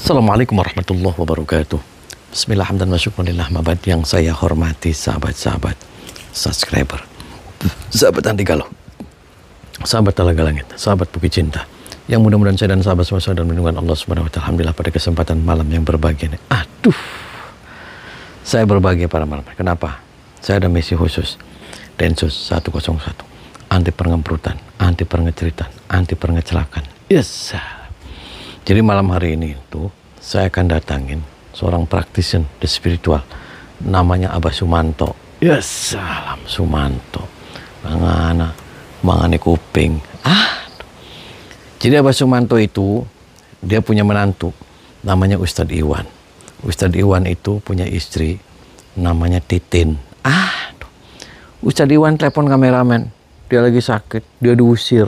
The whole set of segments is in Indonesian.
Assalamualaikum warahmatullahi wabarakatuh. Bismillah, hamdan wa syukurillah, mabad yang saya hormati sahabat-sahabat subscriber, sahabat anti galau, sahabat talaga langit, sahabat bukit cinta, yang mudah-mudahan saya dan sahabat semua dan melindungi Allah Subhanahu wa taala. Alhamdulillah pada kesempatan malam yang berbahagia ini. Saya berbahagia pada malam. Kenapa? Saya ada misi khusus. Densus 101, anti pengemperutan, anti pengeceritan, anti pengecelakan. Yes. Jadi malam hari ini itu saya akan datangin seorang praktisian di spiritual, namanya Abah Sumanto. Yes, salam Sumanto. Mangane kuping. Jadi Abah Sumanto itu dia punya menantu namanya Ustadz Iwan. Ustadz Iwan itu punya istri namanya Titin. Ustadz Iwan telepon kameramen, dia lagi sakit, dia diusir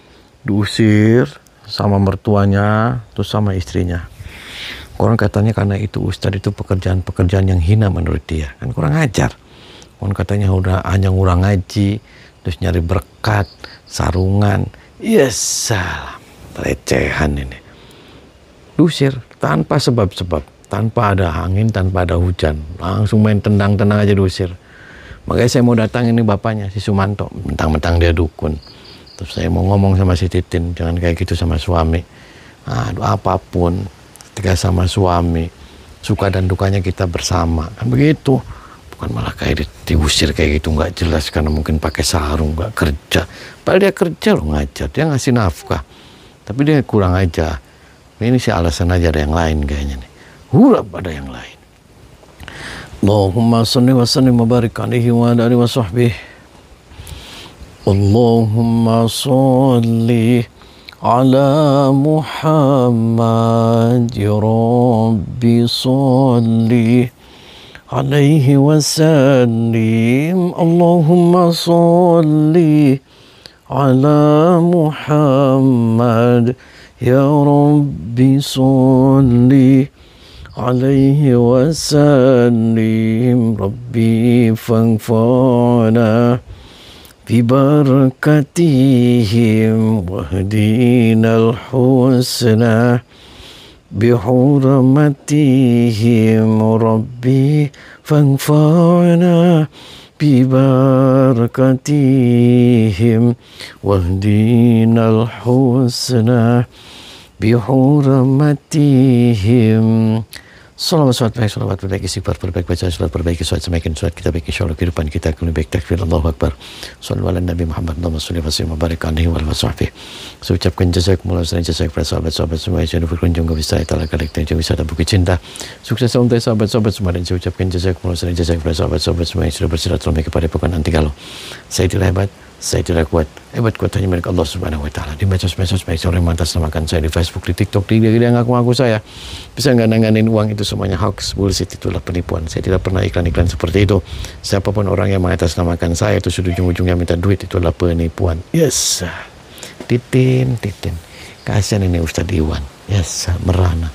sama mertuanya, terus sama istrinya. Orang katanya karena itu Ustadz itu pekerjaan yang hina menurut dia, kan kurang ajar. Orang katanya udah hanya ngurang ngaji, terus nyari berkat, sarungan. Yes, salam. Recehan ini. Diusir tanpa sebab-sebab, tanpa ada angin, tanpa ada hujan, langsung main tendang-tendang aja diusir. Makanya saya mau datang ini bapaknya, si Sumanto, mentang-mentang dia dukun. Terus saya mau ngomong sama si Titin, jangan kayak gitu sama suami. Apapun, ketika sama suami, suka dan dukanya kita bersama. Kan begitu. Bukan malah kayak diusir kayak gitu, nggak jelas karena mungkin pakai sarung, nggak kerja. Padahal dia kerja loh, ngajar, dia ngasih nafkah. Tapi dia kurang aja. Ini sih alasan aja, ada yang lain kayaknya nih. Hurap ada yang lain. Allahumma salli wa sallim wa barik alaihi wa alihi wa sahbihi. Allahumma salli ala Muhammad, ya Rabbi salli alaihi wa sallim. Allahumma salli ala Muhammad, ya Rabbi salli alaihi wa sallim. Rabbi fanfa'na bibarakatihim wahdinal husna bihurmatihim. Rabbi fanfa'na bibarakatihim wahdinal husna bihurmatihim. Salawat berbaik, istighfar berbaik, baca salat berbaik, salat semakin salat kita baik, insyaallah kehidupan kita akan lebih baik. Takbir, Allahu Akbar. Shallallahu ala Nabi Muhammad, Allahumma shalli wa sallim wa barik alaihi wa sahbihi. Saya ucapkan jazakumullah khairan, jazakumullah sahabat-sahabat semua yang sudah berkunjung ke wisata Talaga Langit dan wisata Bukit Cinta. Sukses untuk sahabat-sahabat semua, dan saya ucapkan jazakumullah khairan, jazakumullah sahabat-sahabat semua yang sudah bersilaturahmi kepada Bukan Anti Galau. Saya tidak hebat, saya tidak kuat. Hebat kuat hanya milik Allah Subhanahu wa taala. Di medsos-medsos baik sore mengatasnamakan saya, di Facebook, di TikTok, dia ngaku-ngaku saya. Bisa nggak nanganin uang, itu semuanya hoax, bullshit, itulah penipuan. Saya tidak pernah iklan-iklan seperti itu. Siapapun orang yang mengatasnamakan saya itu sudah ujung-ujungnya minta duit, itulah penipuan. Yes. Titin. Kasihan ini Ustadz Iwan. Yes, merana.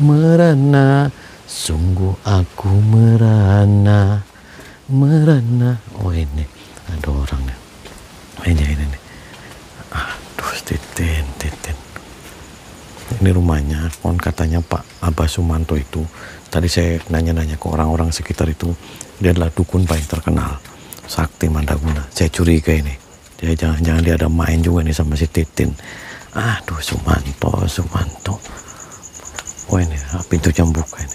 Sungguh aku merana. Oh ini ada orangnya. Ini. Aduh, Titin. Ini rumahnya, kon katanya Pak Abah Sumanto itu. Tadi saya nanya-nanya ke orang-orang sekitar itu, dia adalah dukun paling terkenal, sakti mandaguna. Saya curiga ini, dia jangan-jangan dia ada main juga nih sama si Titin. Aduh, Sumanto. Oh ini, pintunya buka ini.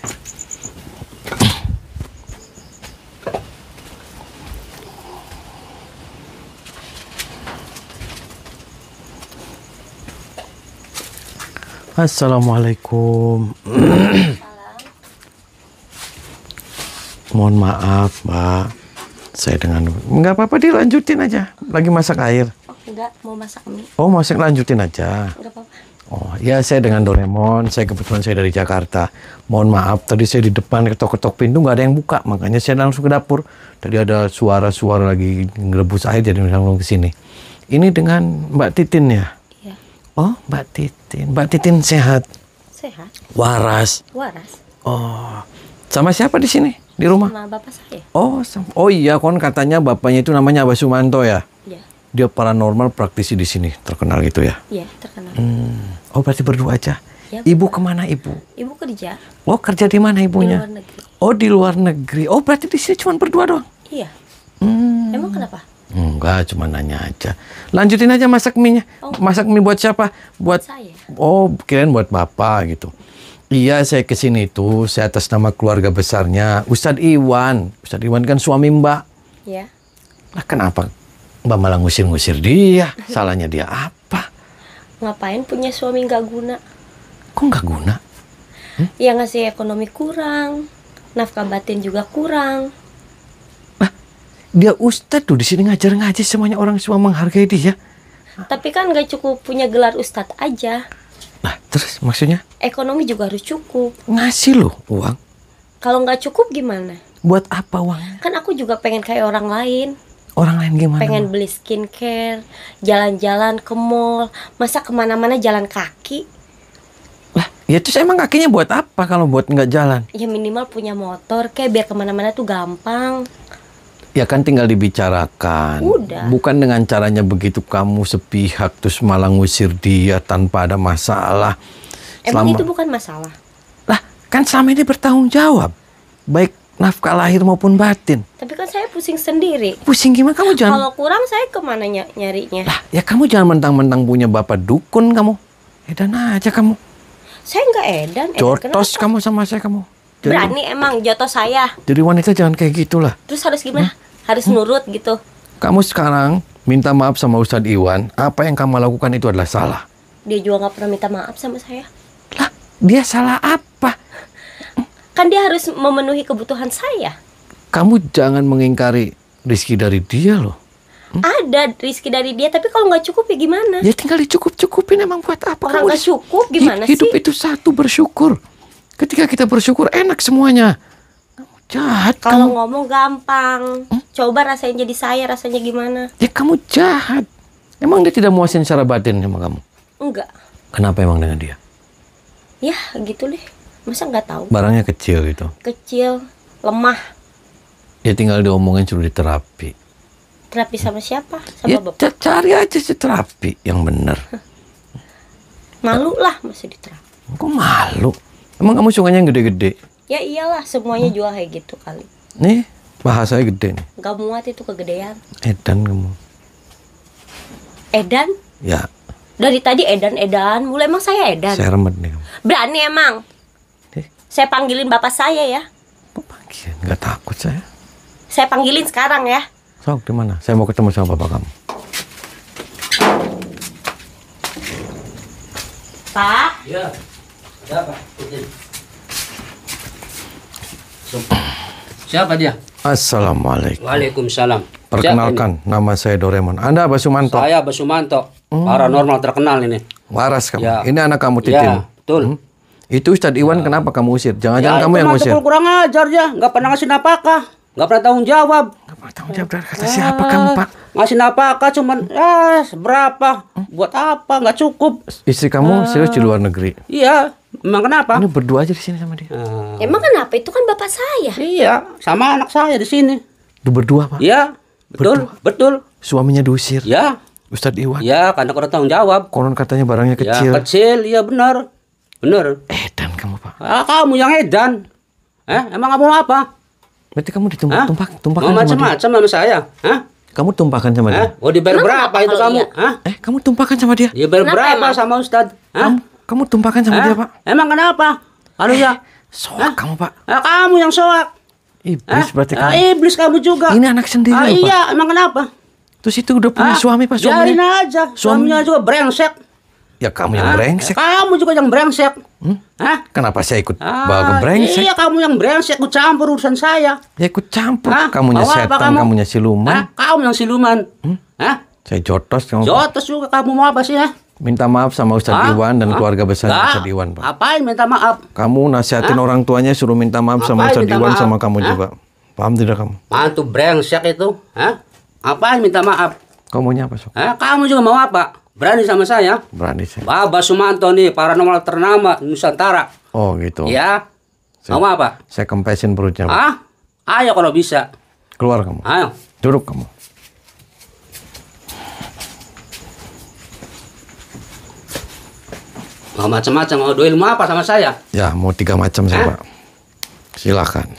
Assalamualaikum. Mohon maaf, Mbak. Saya enggak apa-apa, dilanjutin aja. Lagi masak air. Oh, enggak, mau masak mie. Oh, masak lanjutin aja. Enggak apa-apa. Oh, ya saya dengan Doraemon. Kebetulan saya dari Jakarta. Mohon maaf, tadi saya di depan ketok-ketok pintu nggak ada yang buka. Makanya saya langsung ke dapur. Tadi ada suara-suara lagi ngerebus air, jadi langsung ke sini. Ini dengan Mbak Titin ya? Oh, Mbak Titin sehat? Sehat. Waras? Oh, sama siapa di sini? Di rumah? Sama bapak saya. Oh iya, kon katanya bapaknya itu namanya Abah Sumanto ya? Iya. Dia paranormal praktisi di sini, terkenal gitu ya? Iya, terkenal. Oh, berarti berdua aja. Ya, Ibu kemana ibu? Ibu kerja Oh, kerja di mana di ibunya? luar negeri. Oh, di luar negeri. Oh, berarti di sini cuma berdua doang? Iya. Hmm. Emang kenapa? Enggak, cuma nanya aja. Lanjutin aja masak mie-nya. Oh. Masak mie buat siapa? Buat Saya. Oh, kirain buat bapak gitu. Iya, saya kesini tuh, saya atas nama keluarga besarnya Ustadz Iwan. Ustadz Iwan kan suami Mbak. Ya. Lah kenapa Mbak malah ngusir-ngusir dia? Salahnya dia apa? Ngapain punya suami nggak guna? Kok nggak guna? Ya ngasih ekonomi kurang, nafkah batin juga kurang. Dia Ustadz tuh di sini ngajar-ngaji, semuanya orang semua menghargai dia. Tapi kan nggak cukup punya gelar ustadz aja. Nah, terus maksudnya Ekonomi juga harus cukup. ngasih loh uang. Kalau nggak cukup gimana? Buat apa uangnya? Kan aku juga pengen kayak orang lain. Orang lain gimana? Pengen beli skincare, jalan-jalan ke mall. Masa kemana-mana jalan kaki? Lah, ya terus emang kakinya buat apa kalau buat nggak jalan? Ya minimal punya motor kayak biar kemana-mana tuh gampang. Ya kan tinggal dibicarakan. Udah. Bukan dengan caranya begitu kamu sepihak terus malah ngusir dia tanpa ada masalah. Emang itu bukan masalah. Lah, kan selama ini bertanggung jawab. Baik nafkah lahir maupun batin. Tapi kan saya pusing sendiri. Pusing gimana kamu jangan. Kalau kurang saya kemana nyarinya? Lah, ya kamu jangan mentang-mentang punya bapak dukun kamu. Edan aja kamu. Saya nggak edan. Jotos Kenapa? kamu sama saya kamu. Berani emang jotos saya. Jadi wanita jangan kayak gitulah. Terus harus gimana? Harus nurut gitu. Kamu sekarang minta maaf sama Ustadz Iwan. Apa yang kamu lakukan itu adalah salah. Dia juga nggak pernah minta maaf sama saya. Lah, dia salah apa? Kan dia harus memenuhi kebutuhan saya. Kamu jangan mengingkari rizki dari dia loh. Ada rezeki dari dia, tapi kalau nggak cukup ya gimana? Ya tinggal dicukup-cukupin, emang buat apa? Orang nggak cukup gimana Hidup sih? itu satu, bersyukur. Ketika kita bersyukur enak semuanya. Kamu jahat Kalau kamu. ngomong gampang. Coba rasain jadi saya, rasanya gimana? Ya kamu jahat. Emang dia tidak muasin secara batin sama kamu? Enggak. Kenapa emang dengan dia? Ya gitu deh. Masa nggak tahu? Barangnya kecil gitu. Kecil, lemah. Ya tinggal diomongin suruh diterapi. Terapi sama siapa? Sama Ya bapak. cari aja si terapi yang benar. Malu lah masih diterapi. Kok malu? Emang kamu sukanya yang gede-gede? Ya iyalah, semuanya juga kayak gitu kali. Nih, bahasanya gede nih. Gak muat itu kegedean. Edan kamu. Edan? Ya, Dari tadi edan-edan. Mulai emang saya edan. saya remet nih kamu. Berani emang. Eh, Saya panggilin bapak saya ya. kok panggil? Nggak takut saya. Saya panggilin sekarang ya. Sok, di mana? Saya mau ketemu sama bapak kamu. Pak, Ya, ada apa? Siapa dia? Assalamualaikum. Waalaikumsalam. Perkenalkan, nama saya Doraemon. Anda Basumanto. Saya Basumanto, paranormal terkenal ini. Waras kamu. Ya. Ini anak kamu Titin. Ya, betul. Itu Ustadz Iwan kenapa kamu usir? Jangan-jangan Ya, kamu itu yang mah usir. tukul kurang ajar dia, nggak pernah ngasih napakah, nggak pernah tanggung jawab. Nggak tanggung jawab dari kata siapa kamu, Pak? Ngasih napakah cuman seberapa, buat apa, nggak cukup. Istri kamu serius di luar negeri. Iya, memang kenapa? Ini berdua aja di sini sama dia. emang kenapa? Itu kan bapak saya. Iya, sama anak saya di sini. Lu berdua, Pak. Iya, betul, betul. Suaminya diusir. Ya, Ustadz Iwan. ya, karena kurang tanggung jawab. Konon katanya barangnya kecil. Ya, kecil, iya benar, benar. Edan kamu, Pak. Kamu yang edan. Emang kamu mau apa? Berarti kamu Hah? tumpahkan Mau sama dia. macam-macam sama saya? Hah? Kamu tumpahkan sama dia. Oh dibayar Emang berapa kenapa itu kalau kamu? iya? Hah? Kamu tumpahkan sama dia. Dibayar Kenapa berapa emang? sama Ustad? Hah? Kamu tumpahkan sama dia, Pak. Emang kenapa? Aduh ya. Soak kamu, Pak. Kamu yang soak. Iblis berarti kamu. Iblis kamu juga. Ini anak sendiri, Pak. Iya, emang kenapa? Terus itu udah punya suami, Pak. Biarin Suaminya. aja. Suaminya juga brengsek. Ya kamu yang brengsek. Kamu juga yang brengsek. Hah? Kenapa saya ikut bawa ke brengsek? Iya, kamu yang brengsek. Ku campur urusan saya. Ya ikut campur. Hah? Kamunya Mau apa setan, kamu? kamunya siluman. Kamu yang siluman. Hah? Saya jotos kamu. Pak. Jotos juga kamu mau apa sih ya? Minta maaf sama Ustadz Iwan dan keluarga besar Ustadz Iwan, Pak. Apain minta maaf? Kamu nasihatin orang tuanya suruh minta maaf sama Ngapain Ustadz minta Iwan maaf? sama kamu Hah? juga. Paham tidak kamu? Mantu brengsek itu. Hah? Apain minta maaf? Kamu maunya apa, Sok? Kamu juga mau apa? Berani sama saya? Berani saya. Baba Sumanto nih, paranormal ternama Nusantara. Oh gitu. Ya. Mau apa? Saya kempesin perutnya, Pak. Ayo kalau bisa. Keluar kamu. Ayo. Duduk kamu. Mau macam-macam, mau duel mau apa sama saya? Ya, mau 3 macam saya, Pak. Silakan.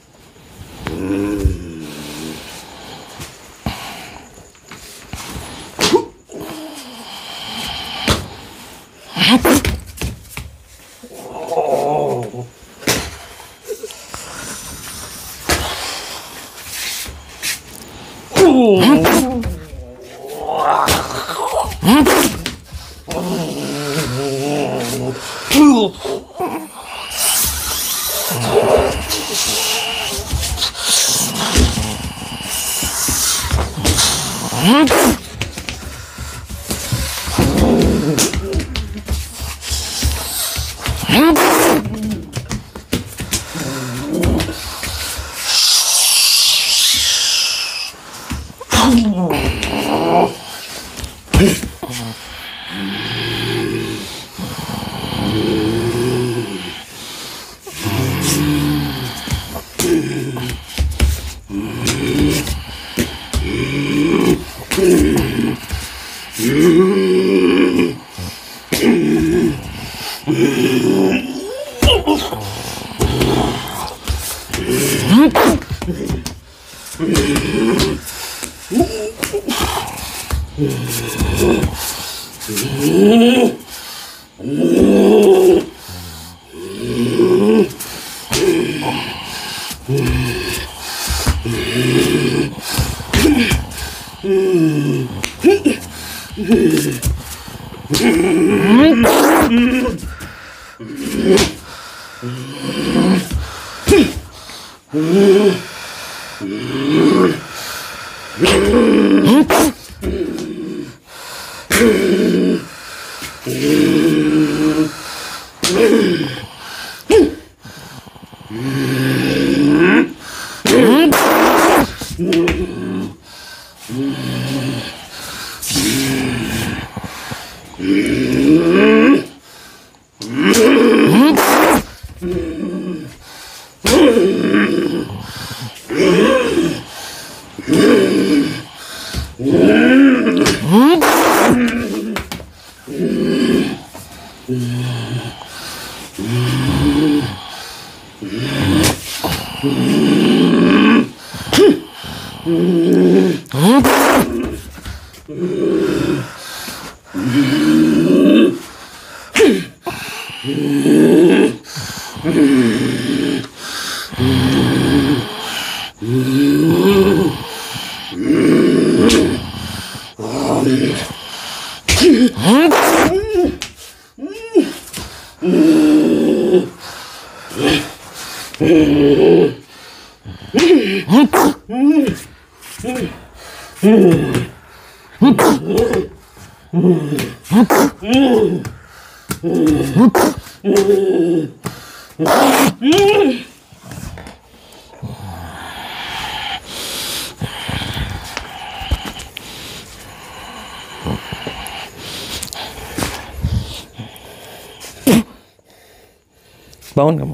Bangun kamu.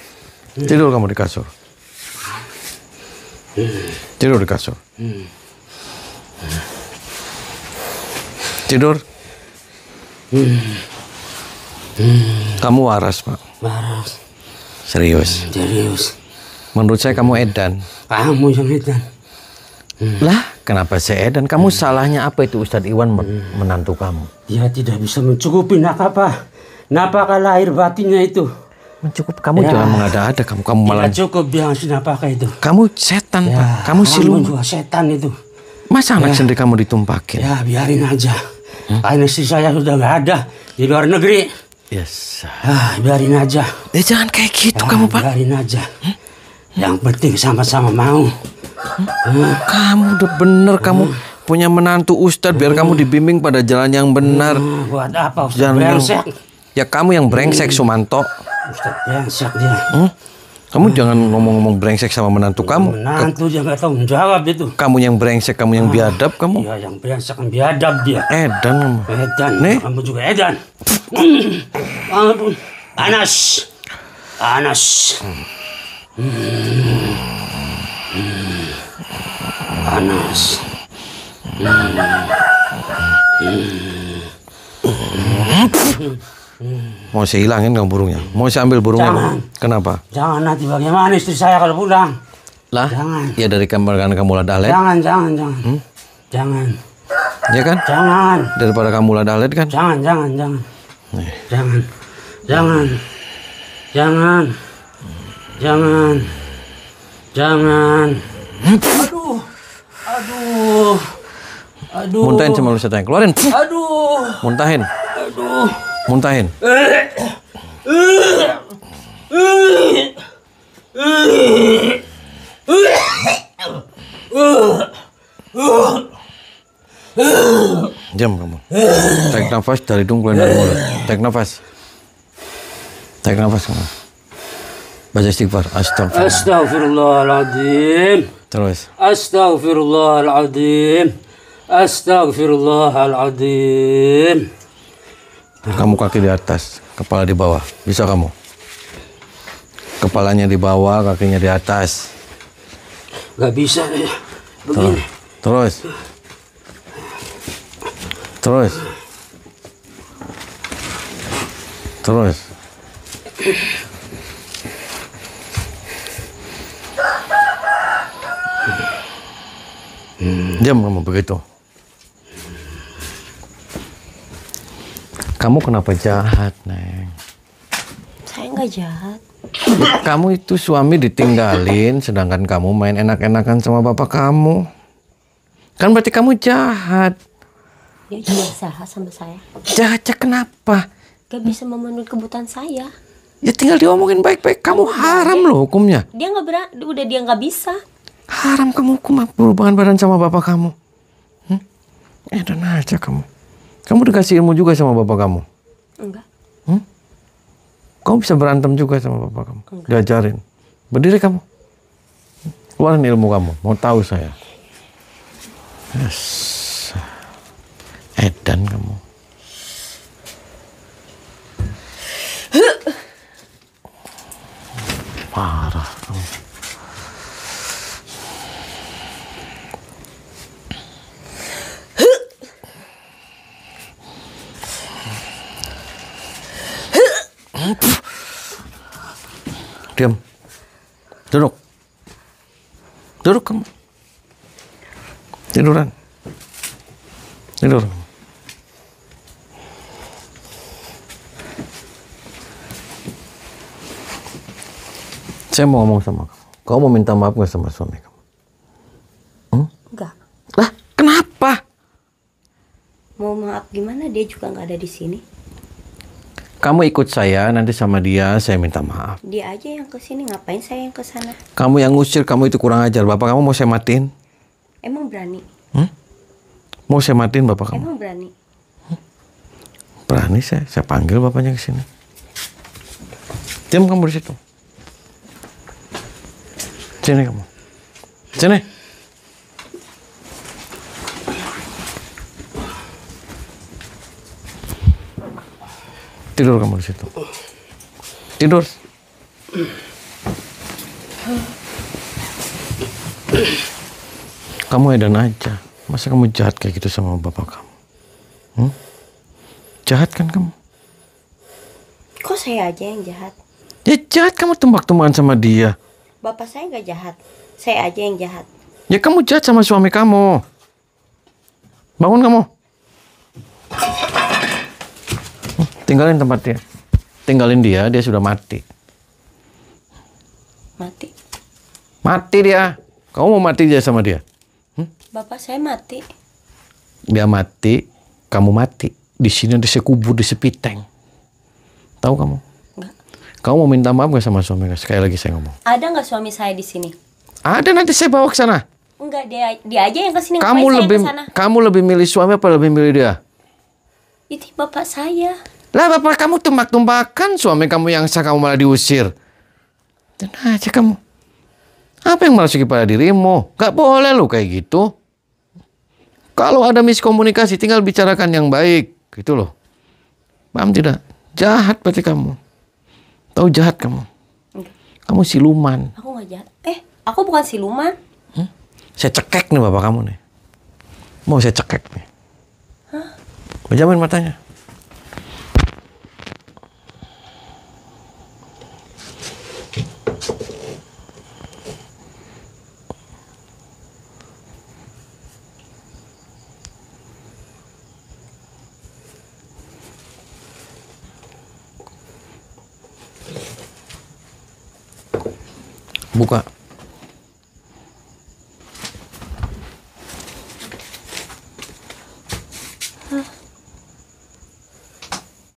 Tidur kamu di kasur. Tidur di kasur. Tidur. Kamu waras, Pak. Waras. Serius. Serius. Menurut saya kamu edan. Kamu yang edan. Lah, kenapa saya edan? Kamu salahnya apa itu Ustadz Iwan menantu kamu? Dia tidak bisa mencukupi apa. Napakah lahir batinnya itu? Mencukup kamu jangan mengada-ada kamu malah tidak cukup dia ngasih napakah itu. Kamu setan, Pak. Kamu siluman. Juga setan itu. Masa anak sendiri kamu ditumpakin? Ya biarin aja. Karena istri saya sudah gak ada di luar negeri. Yes. Biarin aja. Jangan kayak gitu kamu, Pak. Biarin aja. Yang penting sama-sama mau. Kamu udah bener, kamu punya menantu Ustadz biar kamu dibimbing pada jalan yang benar. Buat apa Ustadz brengsek? Ya kamu yang brengsek, Sumanto. Ustadz brengsek dia. Kamu jangan ngomong-ngomong brengsek sama menantu kamu. Menantu dia nggak tahu menjawab itu. Kamu yang brengsek, kamu yang biadab kamu. Iya yang brengsek yang biadab dia. Edan. Edan. Nih. Kamu juga edan. Ampun. Panas. Panas. Panas. Mau saya hilangin kamu burungnya? Mau saya ambil burungnya? Jangan. Kenapa? Jangan, nanti bagaimana istri saya kalau pulang? Lah? Jangan. Ya dari kamar kamu lah dalet. Jangan. Jangan. Ya kan? Jangan. Daripada kamu lah dalet kan? Jangan. Nih. Jangan. Aduh. Muntahin sama lu saya keluarin. Aduh. Muntahin. Muntahin. Diam kamu. Tarik nafas dari hidung, keluar dari mulut. Tarik nafas. Tarik nafas kamu. Baca istighfar. Astagfirullah. Astaghfirullahaladzim. Terus. Astaghfirullahaladzim. Kamu kaki di atas, kepala di bawah. Bisa kamu? Kepalanya di bawah, kakinya di atas. Gak bisa ya. Begini. Terus. Diam kamu begitu. Kamu kenapa jahat, Neng? Saya nggak jahat. Kamu itu suami ditinggalin, sedangkan kamu main enak-enakan sama bapak kamu. Kan berarti kamu jahat. Dia juga jahat sama saya. Jahatnya kenapa? Gak bisa memenuhi kebutuhan saya. Ya tinggal diomongin baik-baik. Kamu haram loh hukumnya. Dia nggak udah dia nggak bisa. Haram kamu hukum berhubungan badan sama bapak kamu. Dan aja kamu. Kamu dikasih ilmu juga sama bapak kamu. Enggak. Kamu bisa berantem juga sama bapak kamu. Enggak. Diajarin. Berdiri kamu. Keluarin ilmu kamu. Mau tahu saya. Yes. Edan kamu. Parah kamu. Diam. Duduk. Duduk kamu. Tiduran. Tidur. Saya mau ngomong sama kamu. Kamu mau minta maaf gak sama suami kamu? Enggak. Lah, kenapa? Mau maaf gimana? Dia juga nggak ada di sini. Kamu ikut saya, nanti sama dia saya minta maaf. Dia aja yang ke sini, ngapain saya yang ke sana? Kamu yang ngusir, kamu itu kurang ajar. Bapak kamu mau saya matiin? Emang berani? Mau saya matiin bapak kamu? Emang berani? Berani saya panggil bapaknya ke sini. Diam kamu di situ. Sini kamu. Sini. Tidur kamu di situ. Tidur. Kamu edan aja. Masa kamu jahat kayak gitu sama bapak kamu? Jahat kan kamu? Kok saya aja yang jahat? Ya jahat, kamu tembak-tembakan sama dia. Bapak saya nggak jahat. Saya aja yang jahat. Ya kamu jahat sama suami kamu. Bangun kamu. Tinggalin tempat dia. Tinggalin dia sudah mati. Mati? Mati dia. Kamu mau mati aja sama dia? Bapak saya mati. Dia mati, kamu mati. Di sini ada sekubur di sepiteng. Tahu kamu? Enggak. Kamu mau minta maaf gak sama suami? Sekali lagi saya ngomong. Ada nggak suami saya di sini? Ada, nanti saya bawa ke sana. Enggak, dia aja yang ke sini. Ngapain saya yang ke sana? Kamu lebih milih suami apa lebih milih dia? Itu bapak saya. Lah bapak kamu tembak-tembakan, suami kamu yang sah kamu malah diusir. Dan aja kamu. Apa yang merasuki pada dirimu? Gak boleh lo kayak gitu. Kalau ada miskomunikasi tinggal bicarakan yang baik. Gitu loh. Paham tidak? Jahat berarti kamu. Tahu jahat kamu? Enggak. Kamu siluman. Aku nggak jahat. Aku bukan siluman. Saya cekek nih bapak kamu nih. Mau saya cekek nih. Pejamin matanya. Buka.